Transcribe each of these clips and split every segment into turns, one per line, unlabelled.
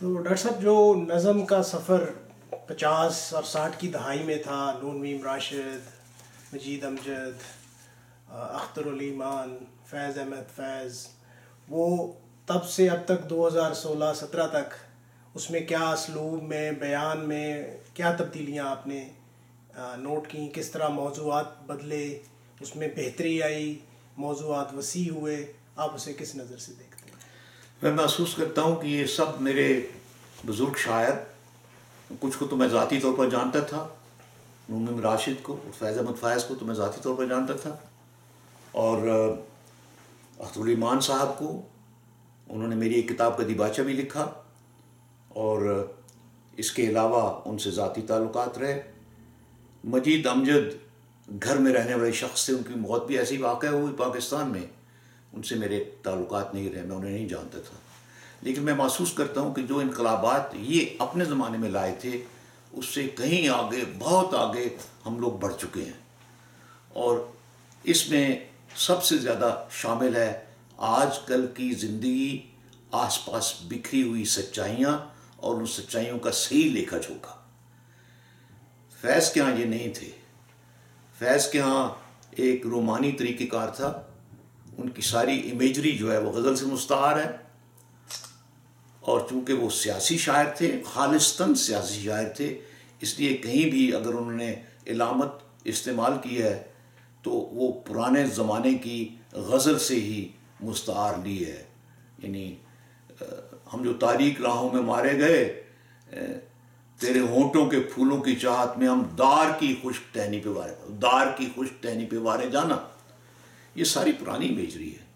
تو ڈاکٹر صاحب جو نظم کا سفر 50 اور 60 کی دہائی میں تھا، نون میم راشد، مجید امجد، اختر الایمان، فیض احمد فیض، وہ تب سے اب تک 2016-17 تک اس میں کیا اسلوب میں، بیان میں کیا تبدیلیاں آپ نے نوٹ کی؟ کس طرح موضوعات بدلے، اس میں بہتری آئی، موضوعات وسیع ہوئے؟ آپ اسے کس نظر سے دیکھتے ہیں؟
میں محسوس کرتا ہوں کہ یہ سب میرے بزرگ شاعر، کچھ کو تو میں ذاتی طور پر جانتا تھا، نون میم راشد کو، فیض احمد فیض کو تو میں ذاتی طور پر جانتا تھا، اور اختر الایمان صاحب کو انہوں نے میری ایک کتاب کا دیباچہ بھی لکھا، اور اس کے علاوہ ان سے ذاتی تعلقات رہے۔ مجید امجد گھر میں رہنے والے شخص تھے، ان کی موت بھی ایسی واقع ہوئی پاکستان میں، ان سے میرے تعلقات نہیں رہے، میں انہیں نہیں جانتا تھا، لیکن میں محسوس کرتا ہوں کہ جو انقلابات یہ اپنے زمانے میں لائے تھے اس سے کہیں آگے، بہت آگے ہم لوگ بڑھ چکے ہیں، اور اس میں سب سے زیادہ شامل ہے آج کل کی زندگی، آس پاس بکھری ہوئی سچائیاں اور ان سچائیوں کا صحیح لیکھا جھوکا۔ فیض کے ہاں یہ نہیں تھے، فیض کے ہاں ایک رومانی طریقہ کار تھا، ان کی ساری امیجری جو ہے وہ غزل سے مستعار ہے، اور چونکہ وہ سیاسی شاعر تھے، خالصتاً سیاسی شاعر تھے، اس لیے کہیں بھی اگر انہوں نے علامت استعمال کی ہے تو وہ پرانے زمانے کی غزل سے ہی مستعار لی ہے، یعنی ہم جو تاریک راہوں میں مارے گئے، تیرے ہونٹوں کے پھولوں کی چاہت میں ہم دار کی خشک ٹہنی پہ وارے، دار کی خشک ٹہنی پہ وارے جانا، یہ ساری پرانی امیجری ہے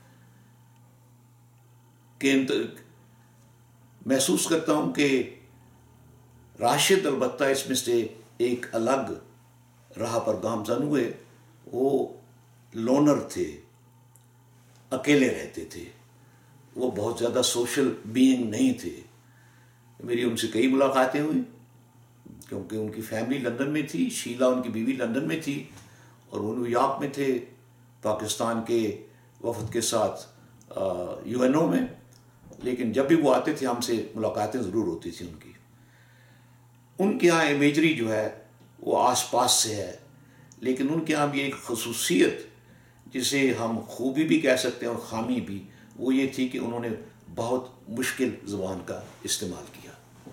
کہ محسوس کرتا ہوں کہ راشد البتہ اس میں سے ایک الگ راہ پر گامزن ہوئے، وہ لونر تھے، اکیلے رہتے تھے، وہ بہت زیادہ سوشل بینگ نہیں تھے۔ میری ان سے کئی ملاقاتیں ہوئیں کیونکہ ان کی فیملی لندن میں تھی، شیلا ان کی بیوی لندن میں تھی اور وہ نیو یارک میں تھے پاکستان کے وفد کے ساتھ UNO میں، لیکن جب بھی وہ آتے تھے ہم سے ملاقاتیں ضرور ہوتی تھیں ان کی۔ ان کے ہاں امیجری جو ہے وہ آس پاس سے ہے، لیکن ان کے ہاں بھی ایک خصوصیت جسے ہم خوبی بھی کہہ سکتے ہیں اور خامی بھی، وہ یہ تھی کہ انہوں نے بہت مشکل زبان کا استعمال کیا۔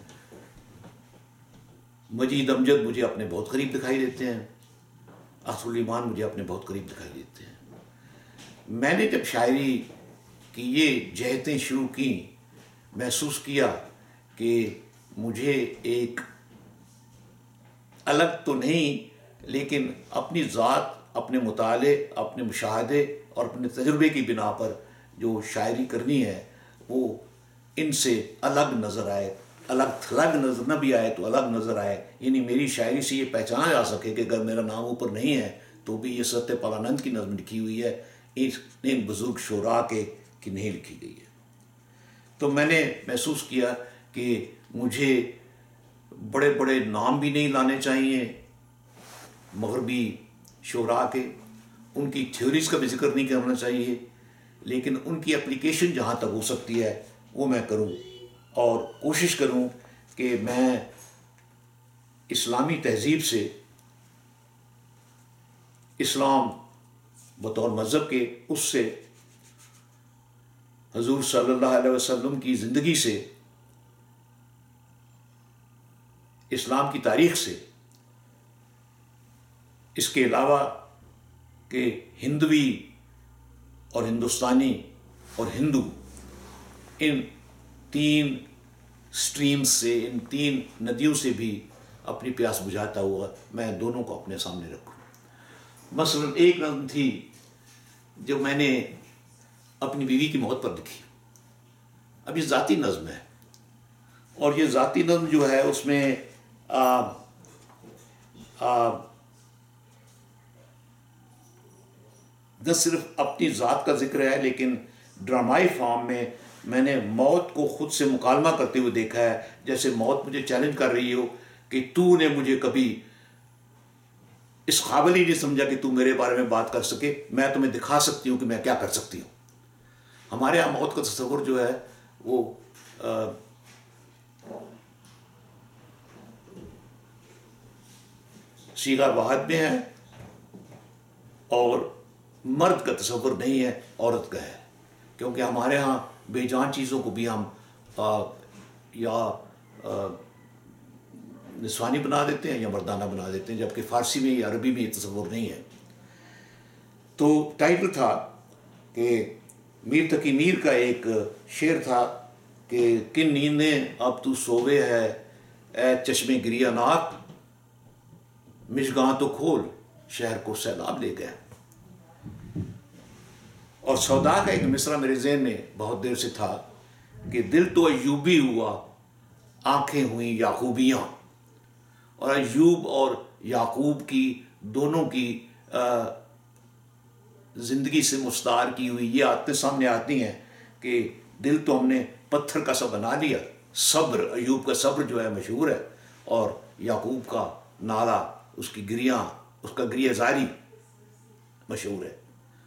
مجید امجد مجھے اپنے بہت قریب دکھائی دیتے ہیں، اختر الایمان مجھے اپنے بہت قریب دکھائی دیتے ہیں۔ میں نے جب شاعری کی یہ جہتیں شروع کی، محسوس کیا کہ مجھے ایک الگ تو نہیں لیکن اپنی ذات، اپنے مطالعے، اپنے مشاہدے اور اپنے تجربے کی بنا پر جو شاعری کرنی ہے وہ ان سے الگ نظر آئے، الگ تھلگ نظر نہ بھی آئے تو الگ نظر آئے، یعنی میری شاعری سے یہ پہچانا جا سکے کہ اگر میرا نام اوپر نہیں ہے تو بھی یہ ستیہ پالانند کی نظم لکھی ہوئی ہے، ان بزرگ شعراء کے کی نہیں لکھی گئی ہے۔ تو میں نے محسوس کیا کہ مجھے بڑے بڑے نام بھی نہیں لانے چاہیے مغربی شعراء کے، ان کی تھیوریز کا بھی ذکر نہیں کرنا چاہیے، لیکن ان کی اپلیکیشن جہاں تک ہو سکتی ہے وہ میں کروں، اور کوشش کروں کہ میں اسلامی تہذیب سے، اسلام بطور مذہب کے، اس سے، حضور صلی اللہ علیہ وسلم کی زندگی سے، اسلام کی تاریخ سے، اس کے علاوہ کہ ہندوی اور ہندوستانی اور ہندو، ان تین سٹریمز سے، ان تین ندیوں سے بھی اپنی پیاس بجھاتا ہوا میں دونوں کو اپنے سامنے رکھوں۔ مثلا ایک نظم تھی جو میں نے اپنی بیوی کی موت پر لکھی، اب یہ ذاتی نظم ہے، اور یہ ذاتی نظم جو ہے اس میں نہ صرف اپنی ذات کا ذکر ہے، لیکن ڈرامائی فارم میں نے موت کو خود سے مکالمہ کرتے ہوئے دیکھا ہے، جیسے موت مجھے چیلنج کر رہی ہو کہ تو نے مجھے کبھی اس قابل ہی نہیں سمجھا کہ تو میرے بارے میں بات کر سکے، میں تمہیں دکھا سکتی ہوں کہ میں کیا کر سکتی ہوں۔ ہمارے یہاں موت کا تصور جو ہے وہ صیغہ واحد میں ہے اور مرد کا تصور نہیں ہے، عورت کا ہے، کیونکہ ہمارے ہاں بے جان چیزوں کو بھی ہم یا نسوانی بنا دیتے ہیں یا مردانہ بنا دیتے ہیں، جبکہ فارسی میں یا عربی میں یہ تصور نہیں ہے۔ تو ٹائٹل تھا کہ میر تقی میر کا ایک شعر تھا کہ کن نیندیں اب تو سوے ہے اے چشمے گریہ ناک، مژگاں تو کھول شہر کو سیلاب لے گیا۔ اور سودا کا ایک مصرع میرے ذہن میں بہت دیر سے تھا کہ دل تو ایوبی ہوا آنکھیں ہوئیں یعقوبیاں، اور ایوب اور یعقوب کی دونوں کی زندگی سے مستعار کی ہوئی یہ آتے سامنے آتی ہیں کہ دل تو ہم نے پتھر کا سا بنا لیا۔ صبر، ایوب کا صبر جو ہے مشہور ہے، اور یعقوب کا نالہ، اس کی گریاں، اس کا گریہ زاری مشہور ہے۔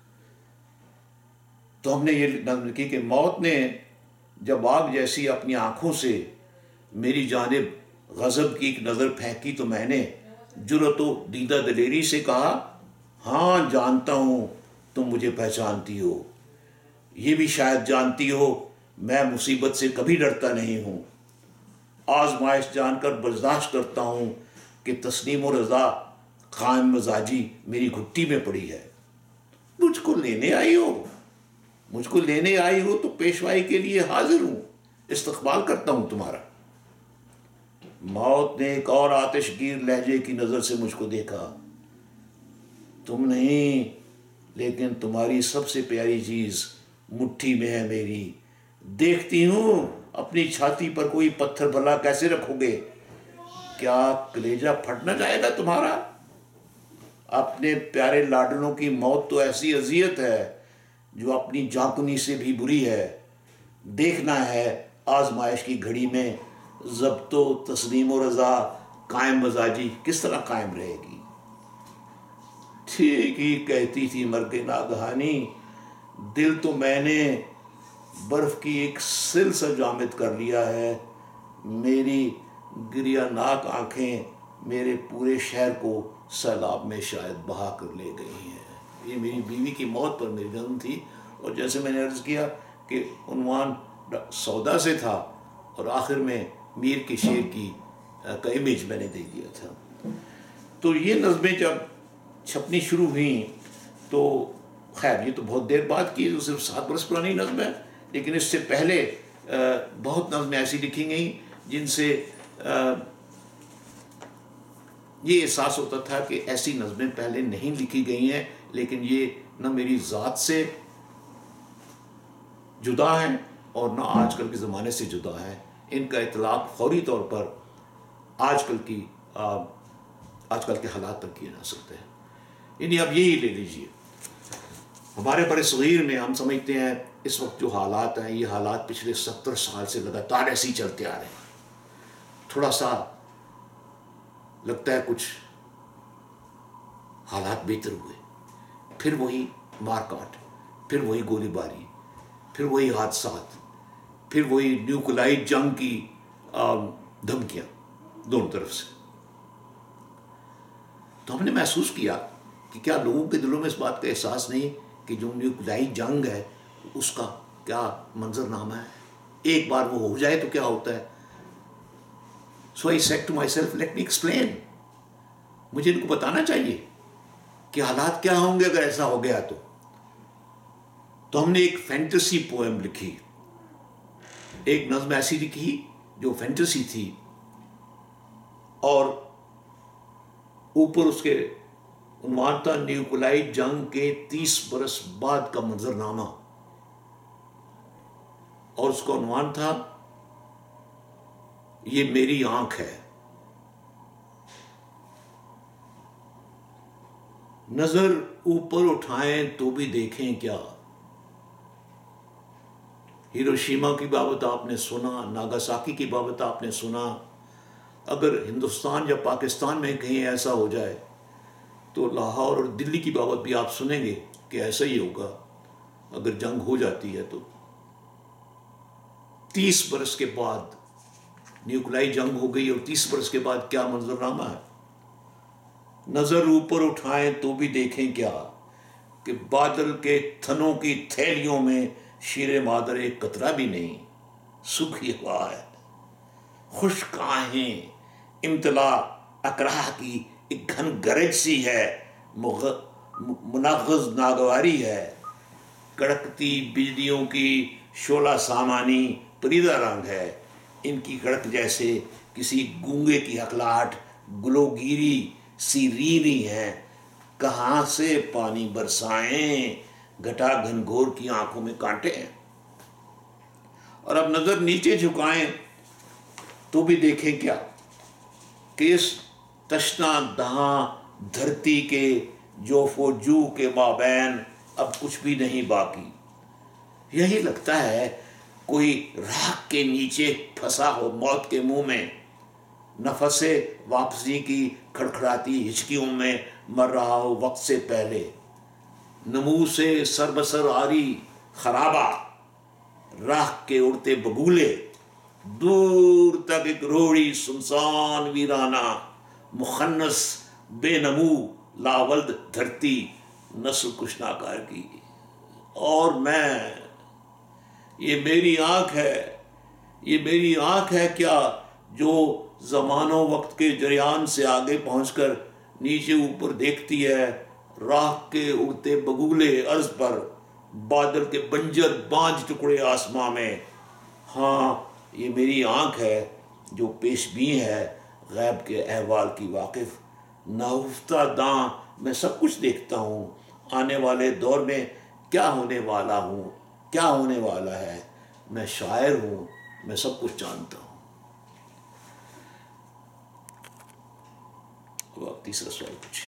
تو ہم نے یہ نظم لکھی کہ موت نے جب آگ جیسی اپنی آنکھوں سے میری جانب غضب کی ایک نظر پھینکی تو میں نے جرأت و دیدہ دلیری سے کہا، ہاں جانتا ہوں تم مجھے پہچانتی ہو، یہ بھی شاید جانتی ہو میں مصیبت سے کبھی ڈرتا نہیں ہوں، آزمائش جان کر برداشت کرتا ہوں کہ تسلیم و رضا قائم مزاجی میری گھٹی میں پڑی ہے۔ مجھ کو لینے آئی ہو، مجھ کو لینے آئی ہو تو پیشوائی کے لیے حاضر ہوں، استقبال کرتا ہوں تمہارا۔ موت نے ایک اور آتش گیر لہجے کی نظر سے مجھ کو دیکھا، تم نہیں لیکن تمہاری سب سے پیاری چیز مٹھی میں ہے میری، دیکھتی ہوں اپنی چھاتی پر کوئی پتھر بھلا کیسے رکھو گے، کیا کلیجہ پھٹ نہ جائے گا تمہارا؟ اپنے پیارے لاڈلوں کی موت تو ایسی اذیت ہے جو اپنی جانکنی سے بھی بری ہے، دیکھنا ہے آزمائش کی گھڑی میں ضبط و تسلیم و رضا قائم مزاجی کس طرح قائم رہے گی۔ ٹھیک ہی کہتی تھی مرگ ناگہانی، دل تو میں نے برف کی ایک سل سا جامد کر لیا ہے، میری گریہ ناک آنکھیں میرے پورے شہر کو سیلاب میں شاید بہا کر لے گئی ہیں۔ یہ میری بیوی کی موت پر میری نظم تھی، اور جیسے میں نے عرض کیا کہ عنوان سودا سے تھا اور آخر میں میر کے شعر کی کا امیج میں نے دے دیا تھا۔ تو یہ نظمیں جب چھپنی شروع ہوئیں تو خیر یہ تو بہت دیر بعد کی، تو صرف 7 برس پرانی نظم ہے، لیکن اس سے پہلے بہت نظمیں ایسی لکھی گئیں جن سے یہ احساس ہوتا تھا کہ ایسی نظمیں پہلے نہیں لکھی گئی ہیں، لیکن یہ نہ میری ذات سے جدا ہیں اور نہ آج کل کے زمانے سے جدا ہیں، ان کا اطلاق فوری طور پر آج کل کے حالات پر کیا جا سکتا ہے۔ یعنی اب یہی لے لیجیے، ہمارے بڑے صغیر میں ہم سمجھتے ہیں اس وقت جو حالات ہیں یہ حالات پچھلے 70 سال سے لگاتار ایسے ہی چلتے آ رہے ہیں، تھوڑا سا لگتا ہے کچھ حالات بہتر ہوئے، پھر وہی مار کاٹ، پھر وہی گولی باری، پھر وہی حادثات، پھر وہی نیوکلیائی جنگ کی دھمکیاں دونوں طرف سے۔ تو ہم نے محسوس کیا کہ کیا لوگوں کے دلوں میں اس بات کا احساس نہیں کہ جو نیوکلیائی جنگ ہے اس کا کیا منظر نامہ ہے، ایک بار وہ ہو جائے تو کیا ہوتا ہے۔ So I said to myself, let me explain. مجھے ان کو بتانا چاہیے کہ حالات کیا ہوں گے اگر ایسا ہو گیا تو ہم نے ایک فینٹیسی پوئم لکھی، ایک نظم ایسی لکھی جو فینٹیسی تھی، اور اوپر اس کے عنوان تھا نیوکلیائی جنگ کے 30 برس بعد کا منظرنامہ، اور اس کا عنوان تھا یہ میری آنکھ ہے۔ نظر اوپر اٹھائیں تو بھی دیکھیں کیا، ہیروشیما کی بابت آپ نے سنا، ناگاساکی کی بابت آپ نے سنا، اگر ہندوستان یا پاکستان میں کہیں ایسا ہو جائے تو لاہور اور دلی کی بابت بھی آپ سنیں گے کہ ایسا ہی ہوگا اگر جنگ ہو جاتی ہے تو۔ 30 برس کے بعد نیوکلیائی جنگ ہو گئی اور 30 برس کے بعد کیا منظرنامہ ہے۔ نظر اوپر اٹھائیں تو بھی دیکھیں کیا کہ بادل کے تھنوں کی تھیلیوں میں شیر مادر ایک قطرہ بھی نہیں، سوکھی ہوا ہے، خشک آہیں، امتلا اکراہ کی ایک گھن گرج سی ہے، منغز ناگواری ہے، کڑکتی بجلیوں کی شعلہ سامانی پریدہ رنگ ہے، ان کی کڑک جیسے کسی گونگے کی ہکلاہٹ گلوگیری سی ریری ہے، کہاں سے پانی برسائیں، گھٹا گھنگھور کی آنکھوں میں کانٹے ہیں۔ اور اب نظر نیچے جھکائیں تو بھی دیکھیں کیا کہ اس تشنا دہاں دھرتی کے جوف و جو کے مابین اب کچھ بھی نہیں باقی۔ یہی لگتا ہے کوئی راکھ کے نیچے پھنسا ہو موت کے منہ میں، نفس واپسی کی کھڑکھڑاتی ہچکیوں میں مر رہا ہو وقت سے پہلے، نمو سے سر بسر آری خرابہ، راکھ کے اڑتے بگولے، دور تک ایک روڑی سنسان ویرانہ، مخنث بے نمو لاولد دھرتی، نسل کش ناکار کی۔ اور میں، یہ میری آنکھ ہے، یہ میری آنکھ ہے کیا جو زمان و وقت کے جریان سے آگے پہنچ کر نیچے اوپر دیکھتی ہے، راکھ کے اڑتے بگولے عرض پر، بادل کے بنجر بانج ٹکڑے آسماں میں۔ ہاں یہ میری آنکھ ہے جو پیش بین ہے غیب کے احوال کی واقف، نہفتہ داں میں سب کچھ دیکھتا ہوں، آنے والے دور میں کیا ہونے والا ہوں، کیا ہونے والا ہے، میں شاعر ہوں، میں سب کچھ جانتا ہوں۔ اب آپ تیسرا سوال پوچھیں۔